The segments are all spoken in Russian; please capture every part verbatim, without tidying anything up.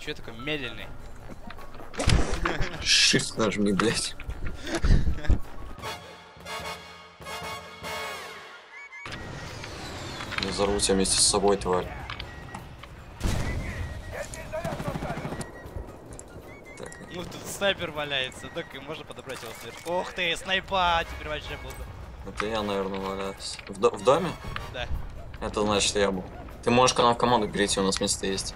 Че я такой медленный? Shift нажми, блядь. Я взорву тебя вместе с собой, тварь. Так. Ну тут снайпер валяется, так и можно подобрать его сверху. Ох ты, снайпа, теперь вообще буду. Это я, наверное, валяюсь. В, до в доме? Да. Это значит я был. Ты можешь к нам в команду перейти, у нас место есть.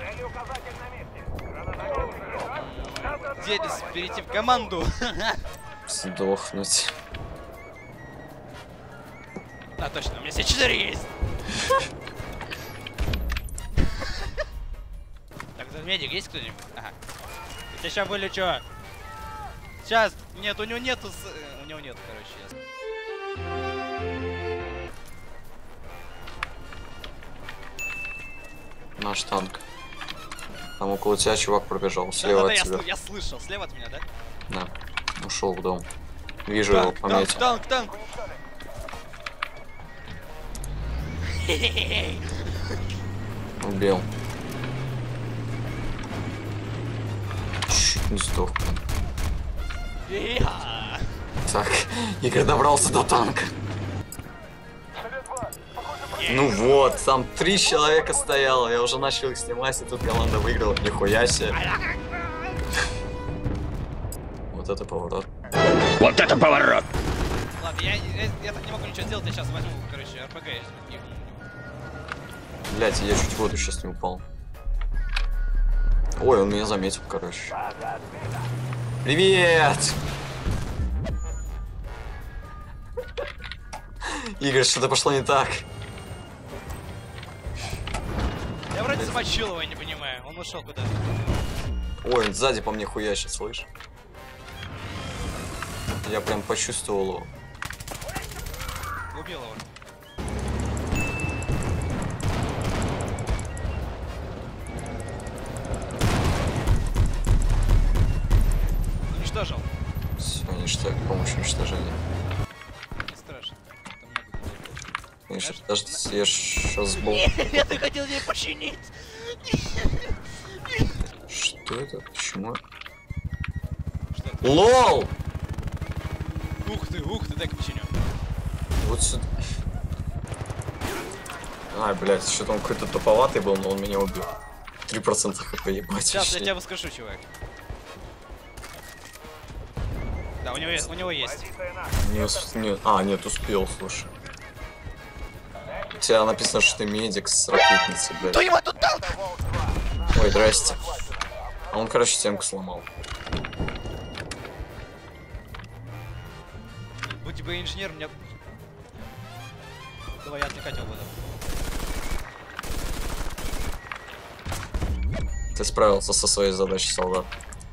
Где здесь перейти в команду? Сдохнуть. А, точно, у меня все четыре есть. Так, за медик есть кто-нибудь? Ага. Я сейчас вылечу. Сейчас. Нет, у него нету. У него нет, короче. Наш танк. Там около тебя чувак пробежал. Слева Да, да, от да, тебя. я, я слышал. Слева от меня, да? Да. Ушел в дом. Вижу Танк, его, пометил. танк, танк, танк. Убил. Чуть не сдох. Я. Так, Игорь добрался до танка. Ну вот, там три человека стояло, я уже начал их снимать, и тут команда выиграла, нихуя себе. Вот это поворот. Вот это поворот! Ладно, я, я, я так не могу ничего сделать, я сейчас возьму, короче, эр пэ гэ. Блять, я чуть в воду сейчас не упал. Ой, он меня заметил, короче. Привет! Игорь, что-то пошло не так. Я вроде замочил его, я не понимаю. Он ушел куда-то. Ой, он сзади по мне хуящит, слышь? Я прям почувствовал его. Убил его. Уничтожил. Все, ништяк, помощь уничтожения. Не страшно. Там много людей. Конечно, Знаешь, даже я сейчас был. Я ты хотел ей починить. Что это? Почему? Что? Лол! Ух ты, ух ты, дай-ка починю. Вот сюда. Ай, блядь, что-то он какой-то туповатый был, но он меня убил. три процента хп, ебать. Сейчас я вообще. тебя воскрешу, чувак. Да, у него, есть- у него есть. Не усп- не- А, нет, успел, слушай. У тебя написано, что ты медик с ракетницей, блядь. Кто его тут дал? Ой, здрасте. А он, короче, темку сломал. Будь бы инженер, мне... Давай, я отвлекать его буду. Ты справился со своей задачей, солдат.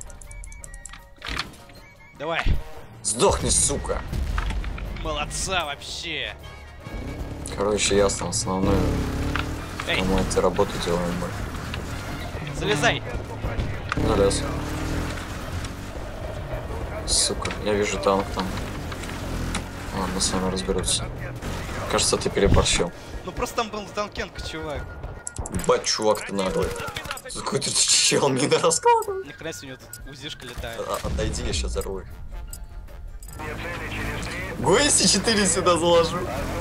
Давай. Сдохни, сука! Молодца вообще. Короче, ясно, основную Эй, мы эту работу делаем мы. залезай. Залез. Сука, я вижу танк там. Ладно, с вами разберутся. Кажется, ты переборщил. Ну просто там был танкенко, чувак. Бать, чувак, ты наглый. Какой-то чел мина раскладывает. Ни хрена себе у него тут узишка летает. А, отойди, я сейчас взорву их. Гуэси четыре сюда заложу.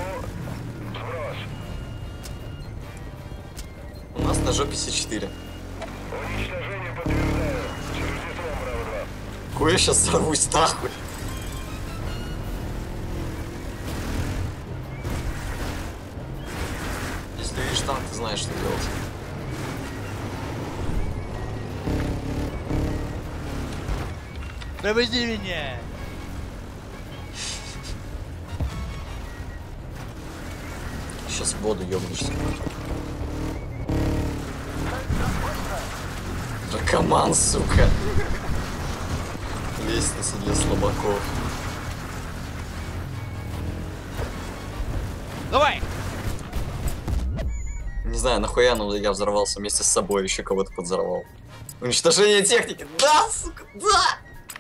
У нас на жопе Си четыре. Гуэ, сейчас взорвусь нахуй. Если ты видишь танк, ты знаешь, что делать. Проводи меня. Сейчас в воду ёбнешься. Наркоман, сука. Лестница для слабаков. Давай. Не знаю, нахуя, но я взорвался вместе с собой, еще кого-то подзорвал. Уничтожение техники. Да, сука, да!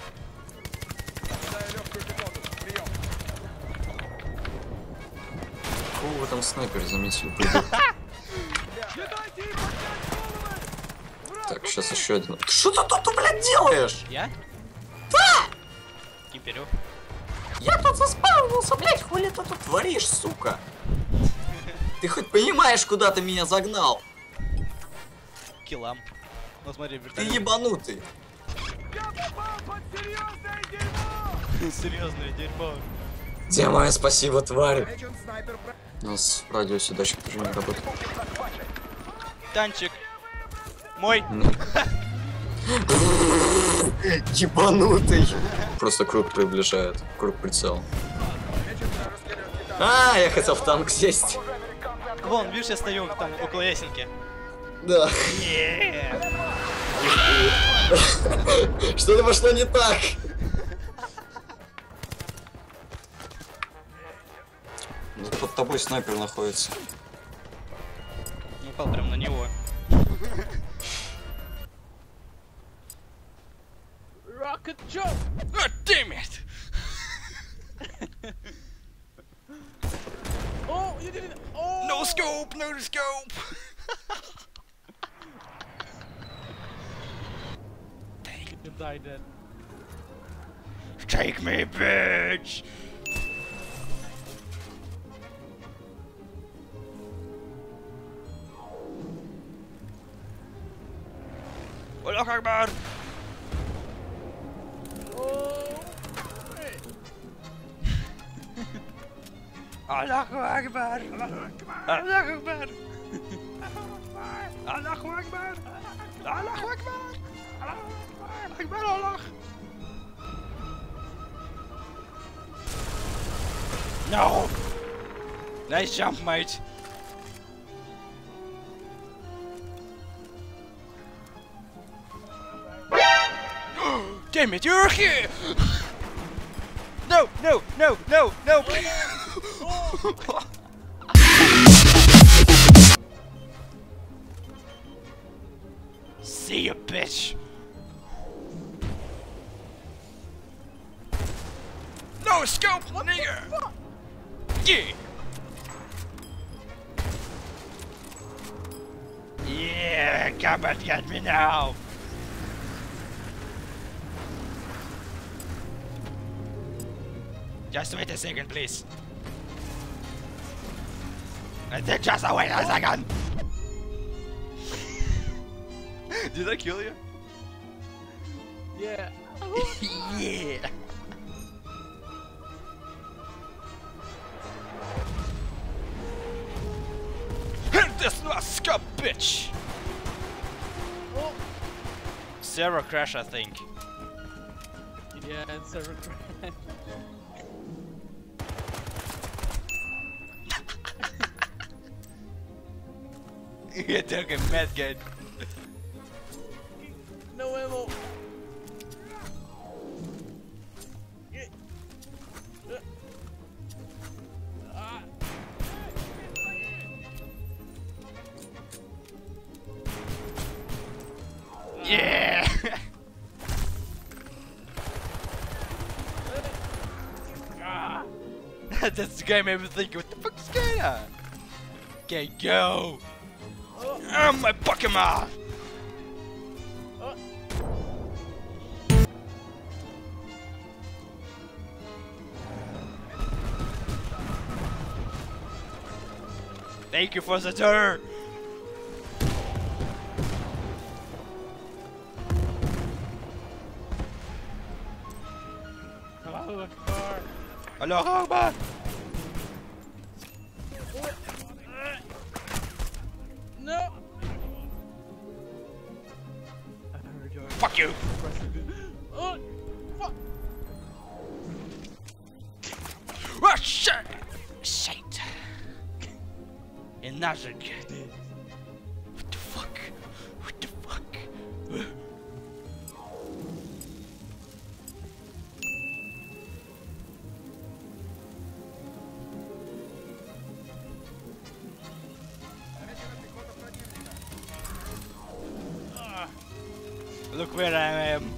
Какого вы там снайпера заметили? Так, сейчас еще один. Ты что ты тут, блядь, делаешь? Я? Да! Кимперю. Я тут заспавнился, блядь, хули ты тут творишь, сука? Ты хоть понимаешь, куда ты меня загнал? Килам. Ну смотри, Ты вертолет. ебанутый. Серьезное дерьмо. Где мое спасибо, тварь? У нас радиосюдачек тоже не работает. Танчик. Мой. Ебанутый. Просто круг приближает. Круг прицел. А, я хотел в танк сесть. Вон, видишь, я стою там около ясенки. Да. Что-то пошло не так. Ну, под тобой снайпер находится. Не упал прям на него. Rocket jump! God damn it! Oh, you didn't. Oh! No scope, no scope! You died then. Take me, bitch! Allahu Akbar! Oh! Hey. Allahu Akbar! Allahu Akbar! Allahu Akbar! Allahu Akbar! Allahu Akbar! Allah! No! Nice jump, mate! Damn it, you're here! No, no, no, no, no! See ya, bitch! No scope, nigga! Yeah! Yeah, come and get me now! Just wait a second, please. I said just wait a second! Did I kill you? Yeah. Yeah! This was scup, bitch! Oh! Server crash, I think. Yeah, and server crash. You took a med gun. No ammo. Yeah. Uh. Ah. Yeah! Ah. This guy made me think, what the fuck is going on? Okay, go! Oh, my Pokemon! Oh. Thank you for the tour! Allahu Akbar. Allahu Akbar! No. I heard your Fuck you! Oh, fuck. Oh shit! Shit! Another guy. What the fuck? What the fuck? Look where I am.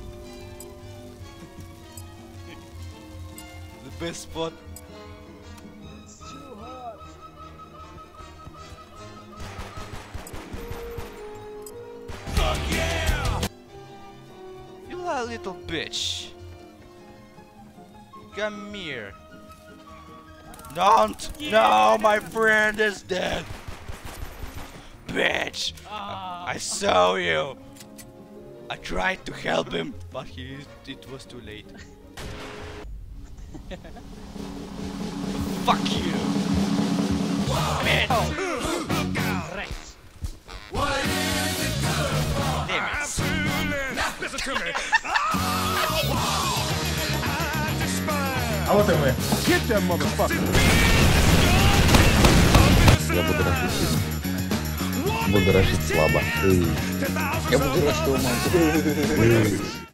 The best spot. It's too hot. Fuck yeah! a little bitch. Come here. Don't! No, my friend is dead. Bitch! Ah. I saw you. I tried to help him, but he it was too late. Fuck you! Bitch! Rechts. Damn it. Listen to me. А вот и мы. Get that motherfucker. Я буду рашить сильно. Буду рашить слабо. Я буду рашить